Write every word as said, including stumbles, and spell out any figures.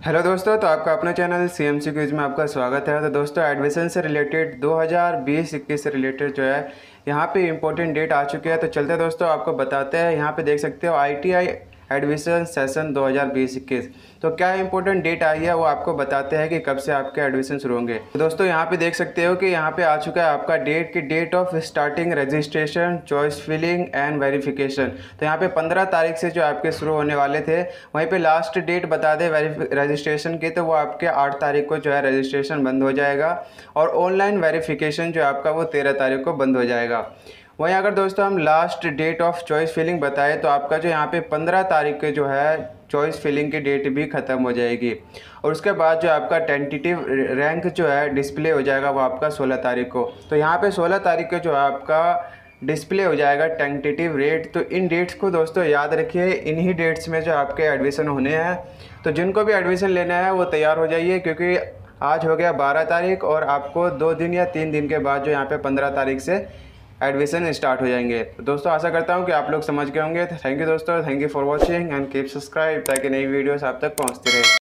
Hello दोस्तों, तो आपका अपना channel C M C quiz में आपका स्वागत है। तो दोस्तों, एडमिशन से रिलेटेड दो हज़ार बीस इक्कीस से रिलेटेड जो है यहाँ पे इम्पोर्टेंट डेट आ चुके हैं। तो चलते दोस्तों आपको बताते हैं। यहाँ पे देख सकते हो I T I admission session दो हज़ार बीस इक्कीस। तो क्या इंपॉर्टेंट डेट आई है वो आपको बताते हैं कि कब से आपके एडमिशन शुरू होंगे। तो दोस्तों यहाँ पे देख सकते हो कि यहाँ पे आ चुका है आपका डेट की date of starting registration, choice filling and verification. तो यहाँ पे पंद्रह तारीख से जो आपके शुरू होने वाले थे, वहीं पे लास्ट डेट बता दें रजिस्ट्रेशन की, तो वो आपके आठ तारीख को जो है रजिस्ट्रेशन बंद हो जाएगा और ऑनलाइन वेरिफिकेशन जो आपका वो तेरह तारीख को बंद हो जाएगा। वहीं अगर दोस्तों हम last date of choice filling बताएं तो आपका जो यहाँ पे पंद्रह तारीख के जो है चॉइस फिलिंग की डेट भी ख़त्म हो जाएगी और उसके बाद जो आपका टेंटेटिव रैंक जो है डिस्प्ले हो जाएगा वो आपका सोलह तारीख को। तो यहाँ पे सोलह तारीख को जो है आपका डिस्प्ले हो जाएगा टेंटेटिव रेट। तो इन डेट्स को दोस्तों याद रखिए, इन्हीं डेट्स में जो आपके एडमिशन होने हैं। तो जिनको भी एडमिशन लेना है वो तैयार हो जाइए, क्योंकि आज हो गया बारह तारीख और आपको दो दिन या तीन दिन के बाद जो यहाँ पे पंद्रह तारीख से एडमिशन स्टार्ट हो जाएंगे। तो दोस्तों आशा करता हूँ कि आप लोग समझ गए होंगे। थैंक यू दोस्तों, thank you for watching and keep subscribe, ताकि नई वीडियोस आप तक पहुँचती रहे।